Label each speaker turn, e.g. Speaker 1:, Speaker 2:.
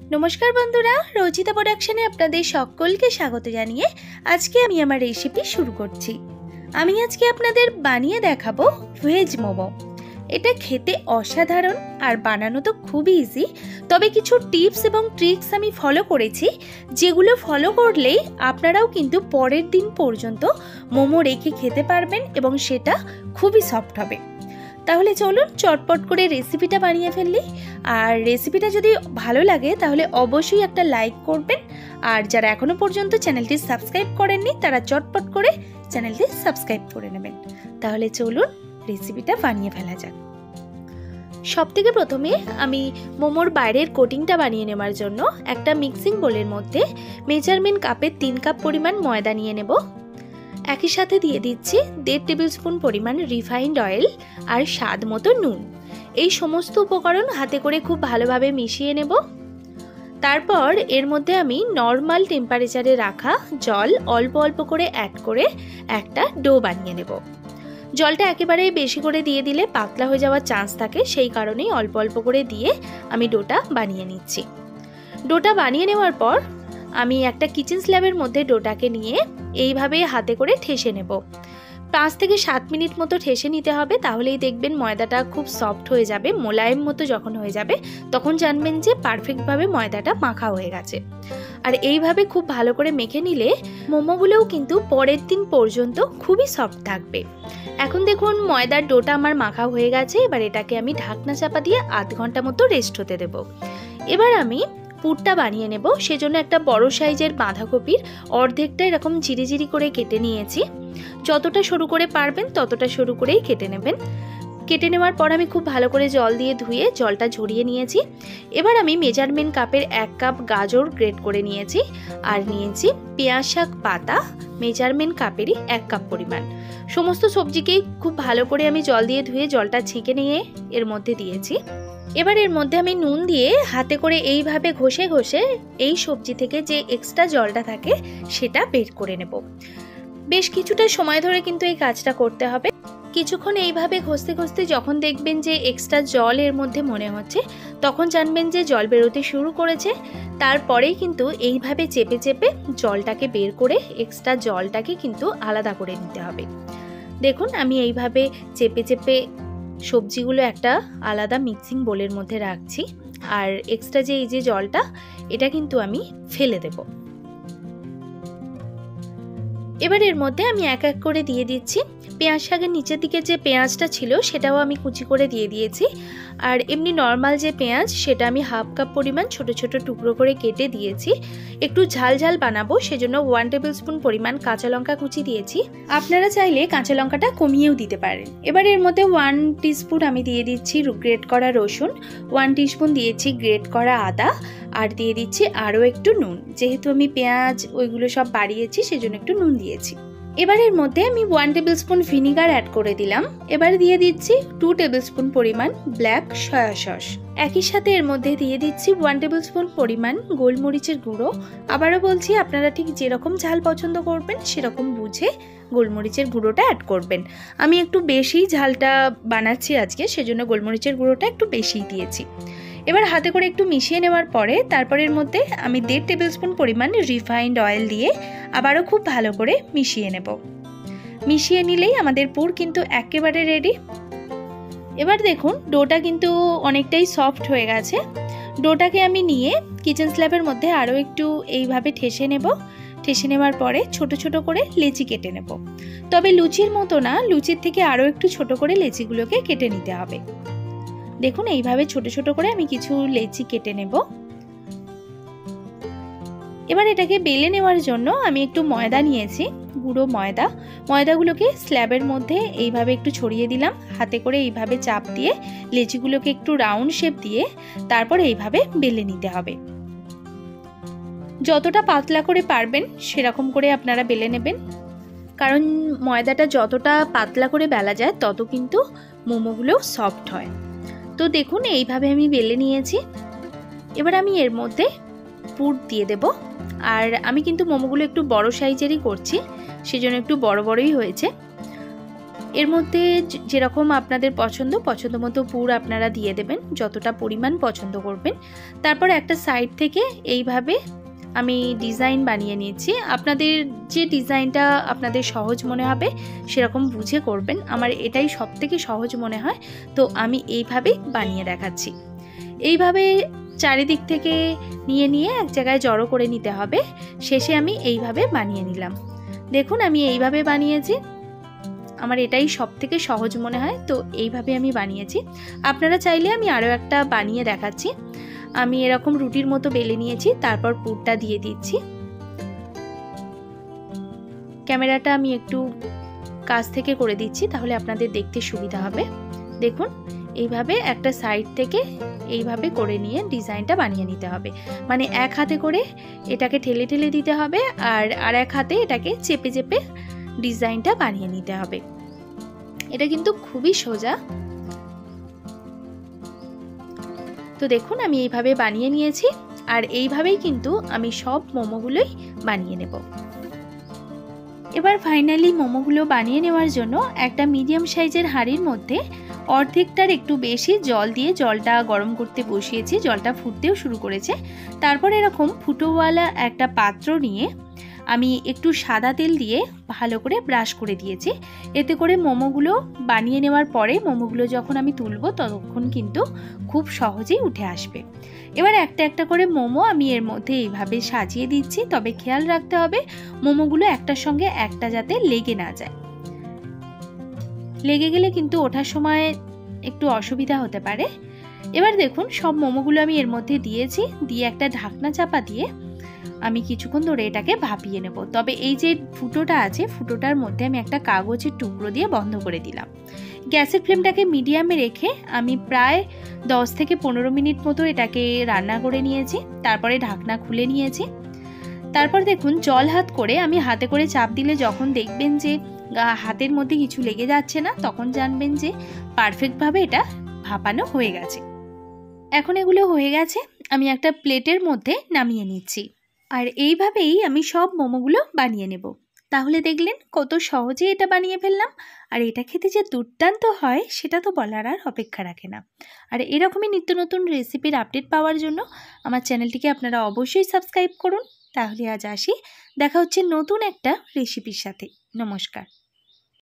Speaker 1: नमस्कार बंधुरा रचिता प्रोडक्शने आपनादेर सकलके स्वागत जानिए आज के आमी आमार रेसिपि शुरू करछि। आमी आज के आपनादेर बानिये देखाबो वेज मोमो। এটা খেতে অসাধারণ আর বানানো তো খুবই ইজি, তবে কিছু টিপস এবং ট্রিক্স আমি ফলো করেছি যেগুলো ফলো করলেই আপনারাও কিন্তু পরের দিন পর্যন্ত মোমো রেখে খেতে পারবেন এবং সেটা খুবই সফট হবে। তাহলে চলুন চটপট করে রেসিপিটা বানিয়ে ফেললি। আর রেসিপিটা যদি ভালো লাগে তাহলে অবশ্যই একটা লাইক করবেন, আর যারা এখনো পর্যন্ত চ্যানেলটি সাবস্ক্রাইব করেননি তারা চটপট করে চ্যানেলটি সাবস্ক্রাইব করে নেবেন। তাহলে চলুন রেসিপিটা বানিয়ে ফেলা যাক। সবথেকে প্রথমে আমি মোমোর বাইরের কোটিংটা বানিয়ে নেওয়ার জন্য একটা মিক্সিং বোলের মধ্যে মেজারমেন্ট কাপের 3 কাপ পরিমাণ ময়দা নিয়ে নেব। একই সাথে দিয়ে দিচ্ছি 1.5 টেবিল স্পুন পরিমাণ রিফাইন্ড অয়েল আর স্বাদ মতো নুন। এই সমস্ত উপকরণ হাতে করে খুব ভালোভাবে মিশিয়ে নেব। তারপর এর মধ্যে আমি নর্মাল টেম্পারেচারে রাখা জল অল্প অল্প করে অ্যাড করে একটা ডো বানিয়ে নেব। জলটা একেবারে বেশি করে দিয়ে দিলে পাতলা হয়ে যাওয়ার চান্স থাকে, সেই কারণেই অল্প অল্প করে দিয়ে আমি ডোটা বানিয়ে নিচ্ছি। ডোটা বানিয়ে নেওয়ার পর আমি একটা কিচেন স্ল্যাবের মধ্যে ডোটাকে নিয়ে এইভাবে হাতে করে ঠেসে নেব। 5 থেকে 7 মিনিট মতো ঠেসে নিতে হবে, তাহলেই দেখবেন ময়দাটা খুব সফট হয়ে যাবে। মোলায়েম মতো যখন হয়ে যাবে তখন জানবেন যে পারফেক্টভাবে ময়দাটা মাখা হয়ে গেছে। আর এইভাবে খুব ভালো করে মেখে নিলে মোমোগুলোও কিন্তু পরের দিন পর্যন্ত খুবই সফট থাকবে। এখন দেখুন ময়দার ডোটা আমার মাখা হয়ে গেছে। এবার এটাকে আমি ঢাকনা চাপা দিয়ে আধ ঘন্টা মতো রেস্ট হতে দেব। এবার আমি পুরটা বানিয়ে নেব। সেজন্য একটা বড় সাইজের বাঁধাকপির অর্ধেকটা এরকম ঝিরিঝিরি করে কেটে নিয়েছি। যতটা সরু করে পারবেন ততটা সরু করেই কেটে নেবেন। কেটে নেওয়ার পর আমি খুব ভালো করে জল দিয়ে ধুয়ে জলটা ঝরিয়ে নিয়েছি। এবার আমি মেজারমেন্ট কাপের 1 কাপ গাজর গ্রেট করে নিয়েছি আর নিয়েছি পেঁয়াজ শাক পাতা মেজারমেন্ট কাপেরই 1 কাপ পরিমাণ। সমস্ত সবজিকেই খুব ভালো করে আমি জল দিয়ে ধুয়ে জলটা ছেঁকে নিয়ে এর মধ্যে দিয়েছি। এবার এর মধ্যে আমি নুন দিয়ে হাতে করে এইভাবে ঘষে ঘষে এই সবজি থেকে যে এক্সট্রা জলটা থাকে সেটা বের করে নেব। বেশ কিছুটা সময় ধরে কিন্তু এই কাজটা করতে হবে। কিছুক্ষণ এইভাবে ঘষতে ঘষতে যখন দেখবেন যে এক্সট্রা জল এর মধ্যে মনে হচ্ছে তখন জানবেন যে জল বেরোতে শুরু করেছে। তারপরেই কিন্তু এইভাবে চেপে চেপে জলটাকে বের করে এক্সট্রা জলটাকে কিন্তু আলাদা করে নিতে হবে। দেখুন আমি এইভাবে চেপে চেপে সবজিগুলো একটা আলাদা মিক্সিং বোলের মধ্যে রাখছি, আর এক্সট্রা যে এই যে জলটা এটা কিন্তু আমি ফেলে দেব। এবার এর মধ্যে আমি এক এক করে দিয়ে দিচ্ছি পেঁয়াজ শাকের নিচের দিকে যে পেঁয়াজটা ছিল সেটাও আমি কুচি করে দিয়ে দিয়েছি। আর এমনি নর্মাল যে পেঁয়াজ সেটা আমি 1/2 কাপ পরিমাণ ছোট ছোট টুকরো করে কেটে দিয়েছি। একটু ঝাল ঝাল বানাবো সেজন্য 1 টেবিল স্পুন পরিমাণ কাঁচা লঙ্কা কুচি দিয়েছি। আপনারা চাইলে কাঁচা লঙ্কাটা কমিয়েও দিতে পারেন। এবার এর মধ্যে 1 টিস্পুন আমি দিয়ে দিচ্ছি গ্রেট করা রসুন, 1 টিস্পুন দিয়েছি গ্রেট করা আদা, আর দিয়ে দিচ্ছি আরও একটু নুন। যেহেতু আমি পেঁয়াজ ওইগুলো সব বাড়িয়েছি সেজন্য একটু নুন দিয়েছি। এবার এর মধ্যে আমি 1 টেবিল স্পুন ভিনিগার অ্যাড করে দিলাম। এবার দিয়ে দিচ্ছি 2 টেবিল স্পুন পরিমাণ ব্ল্যাক সয়া সস। একই সাথে এর মধ্যে দিয়ে দিচ্ছি 1 টেবিল স্পুন পরিমাণ গোলমরিচের গুঁড়ো। আবারও বলছি আপনারা ঠিক যেরকম ঝাল পছন্দ করবেন সেরকম বুঝে গোলমরিচের গুঁড়োটা অ্যাড করবেন। আমি একটু বেশি ঝালটা বানাচ্ছি আজকে, সেজন্য গোলমরিচের গুঁড়োটা একটু বেশিই দিয়েছি। এবার হাতে করে একটু মিশিয়ে নেওয়ার পরে তারপর এর মধ্যে আমি 1.5 টেবিল স্পুন পরিমাণ রিফাইন্ড অয়েল দিয়ে আবারও খুব ভালো করে মিশিয়ে নেব। মিশিয়ে নিলেই আমাদের পুর কিন্তু একেবারে রেডি। এবার দেখুন ডোটা কিন্তু অনেকটাই সফট হয়ে গেছে। ডোটাকে আমি নিয়ে কিচেন স্ল্যাবের মধ্যে আরও একটু এইভাবে ঠেসে নেব। ঠেসে নেওয়ার পরে ছোট ছোট করে লেচি কেটে নেব। তবে লুচির মতো না, লুচির থেকে আরও একটু ছোট করে লেচিগুলোকে কেটে নিতে হবে। দেখুন এইভাবে ছোট ছোট করে আমি কিছু লেচি কেটে নেব। এবার এটাকে বেলে নেওয়ার জন্য আমি একটু ময়দা নিয়েছি, গুঁড়ো ময়দা। ময়দাগুলোকে স্ল্যাবের মধ্যে এইভাবে একটু ছড়িয়ে দিলাম। হাতে করে এইভাবে চাপ দিয়ে লেচিগুলোকে একটু রাউন্ড শেপ দিয়ে তারপর এইভাবে বেলে নিতে হবে। যতটা পাতলা করে পারবেন সেরকম করে আপনারা বেলে নেবেন, কারণ ময়দাটা যতটা পাতলা করে বেলা যায় তত কিন্তু মোমোগুলো সফট হয়। তো দেখুন এইভাবে আমি বেলে নিয়েছি। এবার আমি এর মধ্যে পুর দিয়ে দেব। আর আমি কিন্তু মোমোগুলো একটু বড় সাইজেরই করছি, সেজন্য একটু বড় বড়ই হয়েছে। এর মধ্যে যেরকম আপনাদের পছন্দ মতো পুর আপনারা দিয়ে দেবেন, যতটা পরিমাণ পছন্দ করবেন। তারপর একটা সাইড থেকে এইভাবে আমি ডিজাইন বানিয়ে নিয়েছি। আপনাদের যে ডিজাইনটা আপনাদের সহজ মনে হবে সেরকম বুঝে করবেন। আমার এটাই সবথেকে সহজ মনে হয়, তো আমি এইভাবেই বানিয়ে দেখাচ্ছি। এইভাবে চারিদিক থেকে নিয়ে এক জায়গায় জড়ো করে নিতে হবে। শেষে আমি এইভাবে বানিয়ে নিলাম। দেখুন আমি এইভাবে বানিয়েছি, আমার এটাই সবথেকে সহজ মনে হয়, তো এইভাবে আমি বানিয়েছি। আপনারা চাইলে আমি আরও একটা বানিয়ে দেখাচ্ছি। আমি এরকম রুটির মতো বেলে নিয়েছি, তারপর পুরটা দিয়ে দিচ্ছি। ক্যামেরাটা আমি একটু কাছ থেকে করে দিচ্ছি, তাহলে আপনাদের দেখতে সুবিধা হবে। দেখুন এইভাবে একটা সাইড থেকে এইভাবে করে নিয়ে ডিজাইনটা বানিয়ে নিতে হবে। মানে এক হাতে করে এটাকে ঠেলে ঠেলে দিতে হবে, আর এক হাতে এটাকে চেপে চেপে ডিজাইনটা বানিয়ে নিতে হবে। এটা কিন্তু খুবই সোজা। তো দেখুন আমি এইভাবে বানিয়ে নিয়েছি, আর এইভাবেই কিন্তু আমি সব মোমোগুলোই বানিয়ে নেব। এবার ফাইনালি মোমোগুলো বানিয়ে নেওয়ার জন্য একটা মিডিয়াম সাইজের হাঁড়ির মধ্যে অর্ধেকটার একটু বেশি জল দিয়ে জলটা গরম করতে বসিয়েছি। জলটা ফুটতেও শুরু করেছে। তারপর এরকম ফুটোওয়ালা একটা পাত্র নিয়ে আমি একটু সাদা তেল দিয়ে ভালো করে ব্রাশ করে দিয়েছি। এতে করে মোমোগুলো বানিয়ে নেওয়ার পরে মোমোগুলো যখন আমি তুলবো ততক্ষণ কিন্তু খুব সহজেই উঠে আসবে। এবার একটা একটা করে মোমো আমি এর মধ্যে এইভাবে সাজিয়ে দিচ্ছি। তবে খেয়াল রাখতে হবে মোমোগুলো একটার সঙ্গে একটা যাতে লেগে না যায়। লেগে গেলে কিন্তু ওঠার সময় একটু অসুবিধা হতে পারে। এবার দেখুন সব মোমোগুলো আমি এর মধ্যে দিয়েছি, দিয়ে একটা ঢাকনা চাপা দিয়ে আমি কিছুক্ষণ ধরে এটাকে ভাপিয়ে নেব। তবে এই যে ফুটোটা আছে, ফুটোটার মধ্যে আমি একটা কাগজের টুকরো দিয়ে বন্ধ করে দিলাম। গ্যাসের ফ্লেমটাকে মিডিয়ামে রেখে আমি প্রায় 10 থেকে 15 মিনিট মতো এটাকে রান্না করে নিয়েছি। তারপরে ঢাকনা খুলে নিয়েছি। তারপর দেখুন জল হাত করে আমি হাতে করে চাপ দিলে যখন দেখবেন যে হাতের মধ্যে কিছু লেগে যাচ্ছে না, তখন জানবেন যে পারফেক্টভাবে এটা ভাপানো হয়ে গেছে। এখন এগুলো হয়ে গেছে, আমি একটা প্লেটের মধ্যে নামিয়ে নিচ্ছি। আর এইভাবেই আমি সব মোমোগুলো বানিয়ে নেব। তাহলে দেখলেন কত সহজেই এটা বানিয়ে ফেললাম। আর এটা খেতে যে দুর্দান্ত হয় সেটা তো বলার আর অপেক্ষা রাখে না। আর এরকমই নিত্য নতুন রেসিপির আপডেট পাওয়ার জন্য আমার চ্যানেলটিকে আপনারা অবশ্যই সাবস্ক্রাইব করুন। তাহলে আজ আসি, দেখা হচ্ছে নতুন একটা রেসিপির সাথে। নমস্কার।